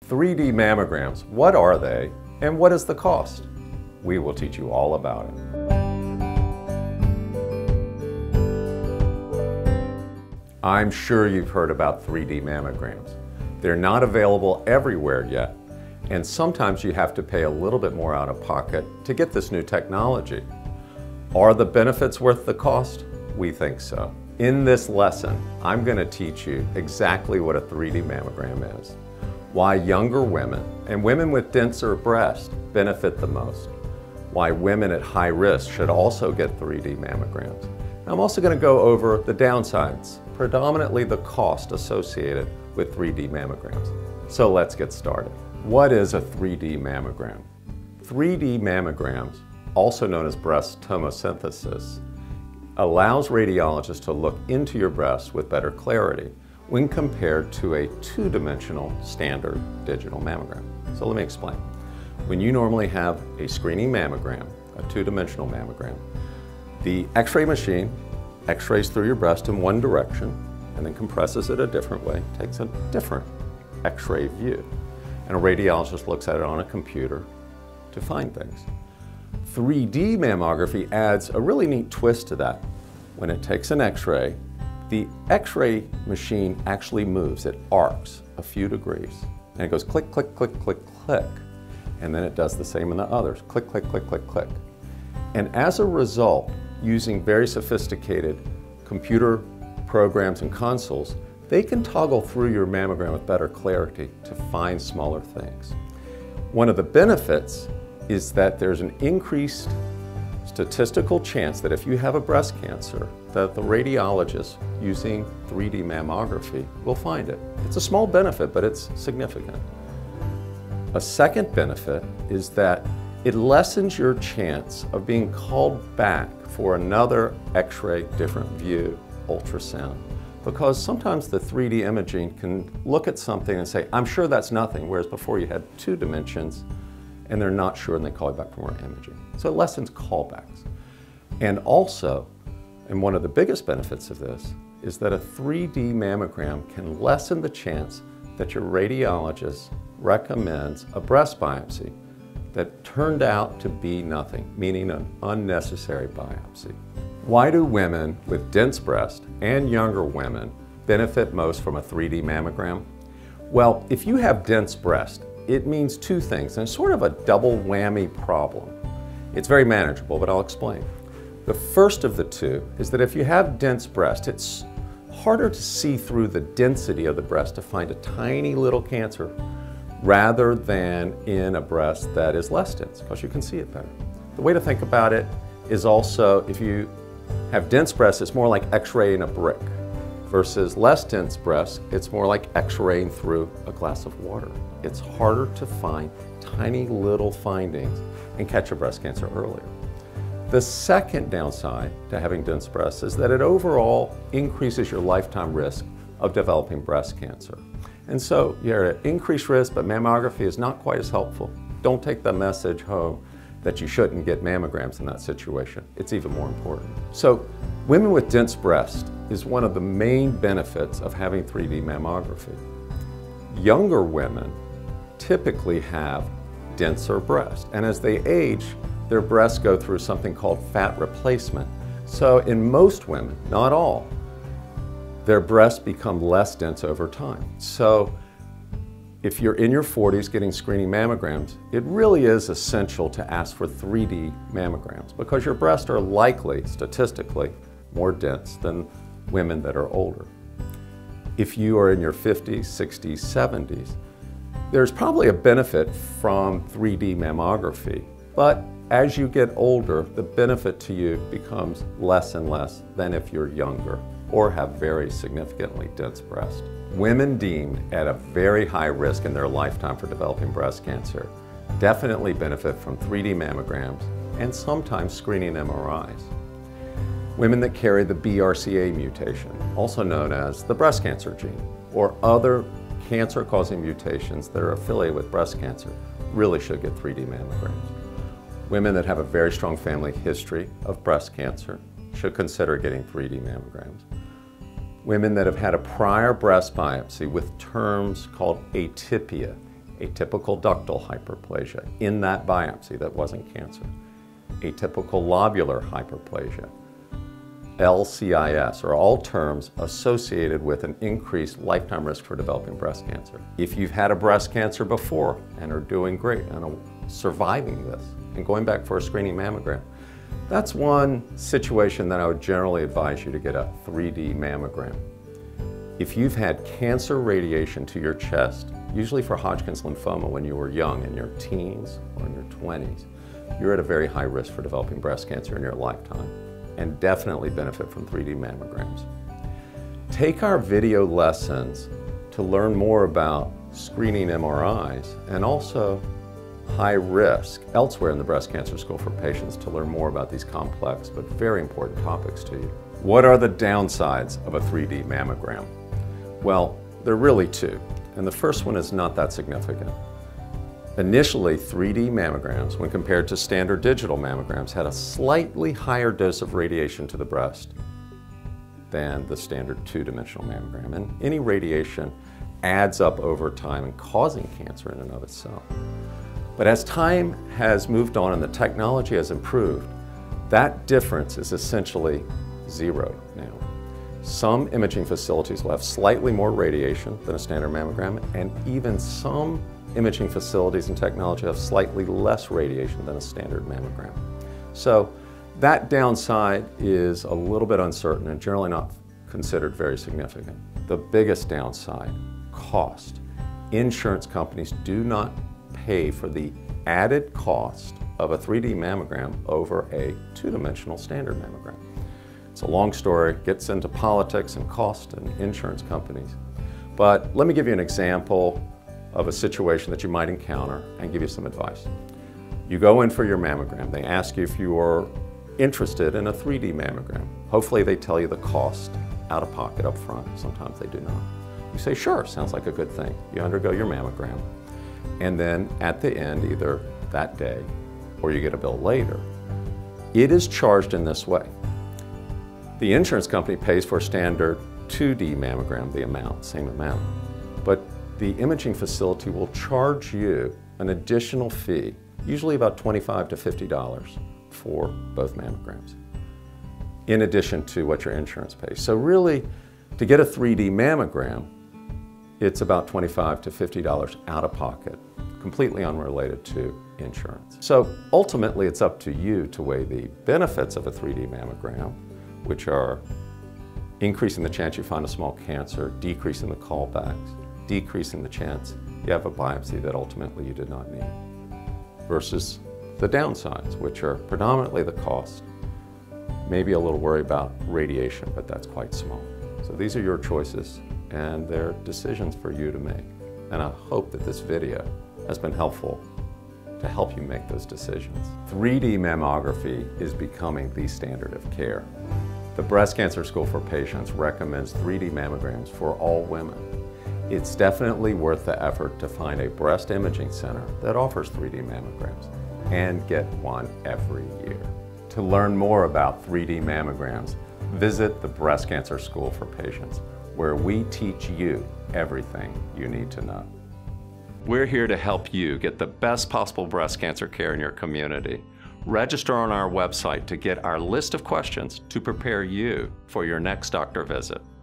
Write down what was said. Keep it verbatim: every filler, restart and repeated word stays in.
three D mammograms, what are they and what is the cost? We will teach you all about it. I'm sure you've heard about three D mammograms. They're not available everywhere yet, and sometimes you have to pay a little bit more out of pocket to get this new technology. Are the benefits worth the cost? We think so. In this lesson, I'm going to teach you exactly what a three D mammogram is, why younger women and women with denser breasts benefit the most, why women at high risk should also get three D mammograms. And I'm also going to go over the downsides, predominantly the cost associated with three D mammograms. So let's get started. What is a three D mammogram? three D mammograms, also known as breast tomosynthesis, allows radiologists to look into your breast with better clarity when compared to a two-dimensional standard digital mammogram. So let me explain. When you normally have a screening mammogram, a two-dimensional mammogram, the X-ray machine X-rays through your breast in one direction and then compresses it a different way, takes a different X-ray view. And a radiologist looks at it on a computer to find things. three D mammography adds a really neat twist to that. When it takes an X-ray, the X-ray machine actually moves. It arcs a few degrees. And it goes click, click, click, click, click. And then it does the same in the others. Click, click, click, click, click. And as a result, using very sophisticated computer programs and consoles, they can toggle through your mammogram with better clarity to find smaller things. One of the benefits is that there's an increased statistical chance that if you have a breast cancer, that the radiologist using three D mammography will find it. It's a small benefit, but it's significant. A second benefit is that it lessens your chance of being called back for another X-ray different view, ultrasound. Because sometimes the three D imaging can look at something and say, I'm sure that's nothing, whereas before you had two dimensions and they're not sure and they call you back for more imaging. So it lessens callbacks. And also, and one of the biggest benefits of this, is that a three D mammogram can lessen the chance that your radiologist recommends a breast biopsy that turned out to be nothing, meaning an unnecessary biopsy. Why do women with dense breast and younger women benefit most from a three D mammogram? Well, if you have dense breast, it means two things, and it's sort of a double whammy problem. It's very manageable, but I'll explain. The first of the two is that if you have dense breast, it's harder to see through the density of the breast to find a tiny little cancer rather than in a breast that is less dense, because you can see it better. The way to think about it is also, if you have dense breasts, it's more like X-raying a brick, versus less dense breasts, it's more like X-raying through a glass of water. It's harder to find tiny little findings and catch a breast cancer earlier. The second downside to having dense breasts is that it overall increases your lifetime risk of developing breast cancer. And so you're at increased risk, but mammography is not quite as helpful. Don't take the message home that you shouldn't get mammograms in that situation. It's even more important. So women with dense breast is one of the main benefits of having three D mammography. Younger women typically have denser breast, and as they age, their breasts go through something called fat replacement. So in most women, not all, their breasts become less dense over time. So if you're in your forties getting screening mammograms, it really is essential to ask for three D mammograms because your breasts are likely, statistically, more dense than women that are older. If you are in your fifties, sixties, seventies, there's probably a benefit from three D mammography, but as you get older, the benefit to you becomes less and less than if you're younger or have very significantly dense breast. Women deemed at a very high risk in their lifetime for developing breast cancer definitely benefit from three D mammograms and sometimes screening M R Is. Women that carry the B R C A mutation, also known as the breast cancer gene, or other cancer-causing mutations that are affiliated with breast cancer, really should get three D mammograms. Women that have a very strong family history of breast cancer should consider getting three D mammograms. Women that have had a prior breast biopsy with terms called atypia, atypical ductal hyperplasia in that biopsy that wasn't cancer, atypical lobular hyperplasia, L C I S, are all terms associated with an increased lifetime risk for developing breast cancer. If you've had a breast cancer before and are doing great and are surviving this and going back for a screening mammogram, that's one situation that I would generally advise you to get a three D mammogram. If you've had cancer radiation to your chest, usually for Hodgkin's lymphoma when you were young, in your teens or in your twenties, you're at a very high risk for developing breast cancer in your lifetime, and definitely benefit from three D mammograms. Take our video lessons to learn more about screening M R Is and also high risk elsewhere in the Breast Cancer School for patients to learn more about these complex but very important topics to you. What are the downsides of a three D mammogram? Well, there are really two, and the first one is not that significant. Initially, three D mammograms, when compared to standard digital mammograms, had a slightly higher dose of radiation to the breast than the standard two-dimensional mammogram. And any radiation adds up over time and causing cancer in and of itself. But as time has moved on and the technology has improved, that difference is essentially zero now. Some imaging facilities will have slightly more radiation than a standard mammogram, and even some imaging facilities and technology have slightly less radiation than a standard mammogram. So that downside is a little bit uncertain and generally not considered very significant. The biggest downside, cost. Insurance companies do not pay for the added cost of a three D mammogram over a two-dimensional standard mammogram. It's a long story, gets into politics and cost and insurance companies. But let me give you an example of a situation that you might encounter and give you some advice. You go in for your mammogram. They ask you if you are interested in a three D mammogram. Hopefully they tell you the cost out of pocket up front. Sometimes they do not. You say, sure, sounds like a good thing. You undergo your mammogram. And then at the end, either that day or you get a bill later, it is charged in this way. The insurance company pays for a standard two D mammogram, the amount, same amount. But the imaging facility will charge you an additional fee, usually about twenty-five to fifty dollars for both mammograms, in addition to what your insurance pays. So really, to get a three D mammogram, it's about twenty-five to fifty dollars out of pocket, completely unrelated to insurance. So ultimately, it's up to you to weigh the benefits of a three D mammogram, which are increasing the chance you find a small cancer, decreasing the callbacks, decreasing the chance you have a biopsy that ultimately you did not need, versus the downsides, which are predominantly the cost, maybe a little worry about radiation, but that's quite small. So these are your choices, and they're decisions for you to make. And I hope that this video has been helpful to help you make those decisions. three D mammography is becoming the standard of care. The Breast Cancer School for Patients recommends three D mammograms for all women. It's definitely worth the effort to find a breast imaging center that offers three D mammograms and get one every year. To learn more about three D mammograms, visit the Breast Cancer School for Patients, where we teach you everything you need to know. We're here to help you get the best possible breast cancer care in your community. Register on our website to get our list of questions to prepare you for your next doctor visit.